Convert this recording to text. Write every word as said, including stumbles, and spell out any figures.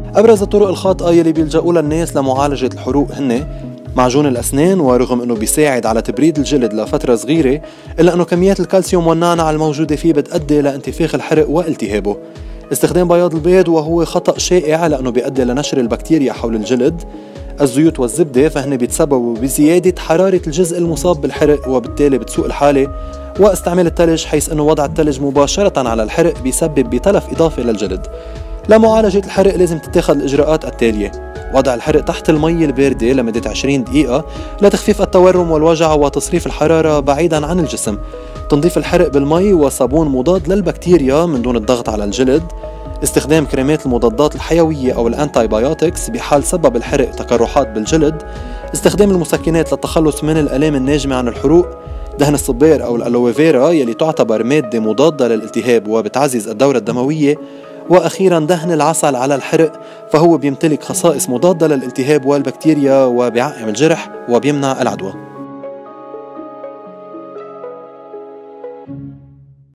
أبرز الطرق الخاطئة يلي بيلجأوا لها الناس لمعالجة الحروق هن معجون الأسنان، ورغم أنه بيساعد على تبريد الجلد لفترة صغيرة إلا أنه كميات الكالسيوم والنعنع الموجودة فيه بتؤدي لانتفاخ الحرق والتهابه. استخدام بياض البيض وهو خطأ شائع لأنه بيؤدي لنشر البكتيريا حول الجلد. الزيوت والزبدة فهن بيتسببوا بزيادة حرارة الجزء المصاب بالحرق وبالتالي بتسوء الحالة. واستعمال الثلج، حيث أنه وضع الثلج مباشرة على الحرق بيسبب بتلف إضافي للجلد. لمعالجة الحرق لازم تتخذ الإجراءات التالية: وضع الحرق تحت المي الباردة لمدة عشرين دقيقة لتخفيف التورم والوجع وتصريف الحرارة بعيدا عن الجسم. تنظيف الحرق بالمي وصابون مضاد للبكتيريا من دون الضغط على الجلد. استخدام كريمات المضادات الحيوية أو الأنتيبيوتكس بحال سبب الحرق تقرحات بالجلد. استخدام المسكنات للتخلص من الآلام الناجمة عن الحروق. دهن الصبار أو الألوفيرا يلي تعتبر مادة مضادة للالتهاب وبتعزز الدورة الدموية. وأخيرا دهن العسل على الحرق، فهو بيمتلك خصائص مضادة للالتهاب والبكتيريا وبيعقم الجرح وبيمنع العدوى.